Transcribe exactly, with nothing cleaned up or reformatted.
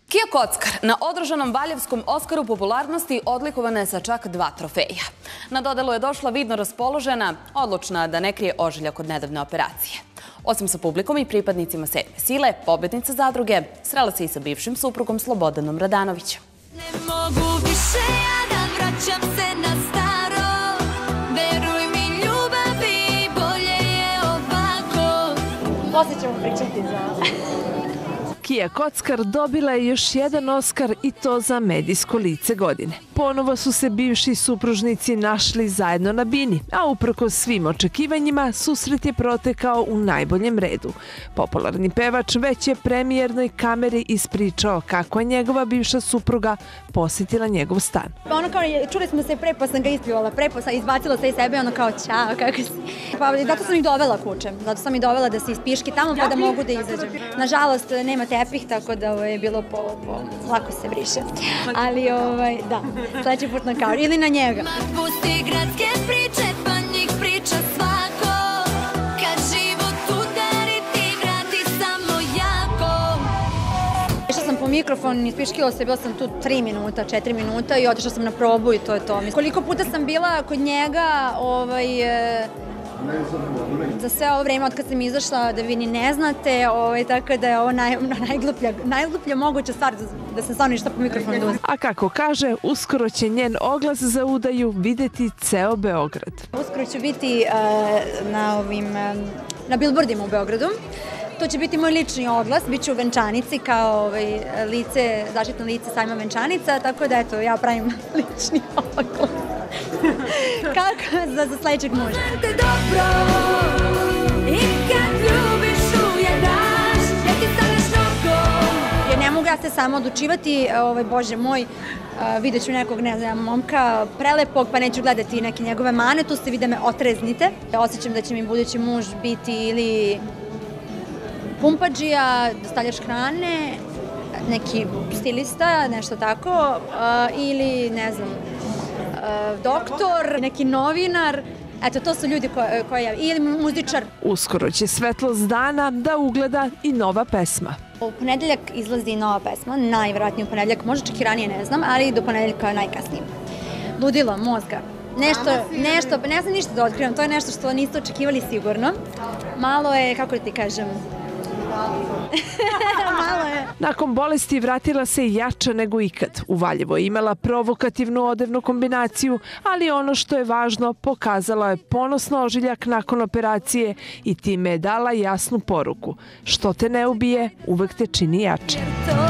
Kija Kockar na održanom Valjevskom Oskaru popularnosti odlikovana je sa čak dva trofeja. Na dodelu je došla vidno raspoložena, odlučna da ne krije ožiljak od nedavne operacije. Osim sa publikom i pripadnicima sedme sile, pobednica zadruge srela se i sa bivšim suprugom Slobodanom Radanovićem. Ne mogu više ja da vraćam se na staro, veruj mi ljubavi, bolje je ovako. Poslije ćemo pričati za... Kija Kockar dobila je još jedan Oskar i to za medijsko lice godine. Ponovo su se bivši supružnici našli zajedno na bini, a uprkos svim očekivanjima susret je protekao u najboljem redu. Popularni pevač već je premijernoj kameri ispričao kako je njegova bivša supruga posjetila njegov stan. Ono kao, čuli smo se pre, pa sam ga ispivala, pre, pa sam izbacila se iz sebe, ono kao, ćao, kako si. Pa zato sam ih dovela kuće, zato sam ih dovela da se ispiški tamo pa da mogu da izađem. Nažalost, nema tepih, tako da je bilo po, po, lako se briše. Ali, ovaj, da, sledeći put na kao, ili na njega. Pusti gradske priče, pa njih priča svako. Kad život udari, ti vrati samo jako. Išla sam po mikrofon, ispiškila se, bila sam tu tri minuta, četiri minuta i otišla sam na probu i to je to. Koliko puta sam bila kod njega, ovaj... za sve ovo vreme od kad sam izašla da vi ni ne znate, ovaj, tako da je ovo naj, najgluplja, najgluplja moguća stvar da, da sam stvarno išla po mikrofonu da uzem. A kako kaže, uskoro će njen oglas za udaju videti ceo Beograd. Uskoro ću biti uh, na, ovim, uh, na bilbordima u Beogradu. To će biti moj lični oglas, bit ću u venčanici kao ovaj, lice, zaštitno lice sajma venčanica, tako da eto, ja pravim lični oglas. Kako za, za sledećeg muža. Jer ne mogu ja se samo odlučivati, ovaj, Bože moj, vidjet ću nekog, ne znam, momka prelepog, pa neću gledati neke njegove mane, tu se vide me otreznite. Osjećam da će mi budući muž biti ili pumpadžija, dostavljač hrane, neki stilista, nešto tako, ili, ne znam, doktor, neki novinar. Eto, to su ljudi koje, koje ja... Ili muzičar. Uskoro će svetlost dana da ugleda i nova pesma. U ponedeljak izlazi nova pesma, najvjerojatnije u ponedeljak, možda čak i ranije, ne znam, ali do ponedeljka najkasnije. Ludilo, mozga. Nešto, nešto, ne znam ništa da otkrivam, to je nešto što niste očekivali sigurno. Malo je, kako da ti kažem... Malo je. Nakon bolesti vratila se jača nego ikad. U Valjevo je imala provokativnu odevnu kombinaciju, ali ono što je važno, pokazala je ponosno ožiljak nakon operacije i time je dala jasnu poruku. Što te ne ubije, uvek te čini jače.